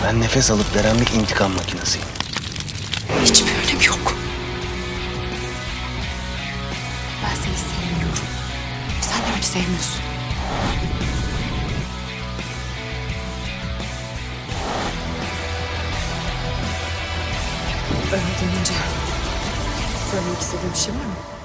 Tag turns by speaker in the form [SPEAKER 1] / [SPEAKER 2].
[SPEAKER 1] Ben nefes alıp veren bir intikam makinesiyim.
[SPEAKER 2] Hiçbir önemi yok. Ben seni sevmiyorum. Sen de beni sevmiyorsun. Ölmeden önce söylemek istediğim bir şey var mı?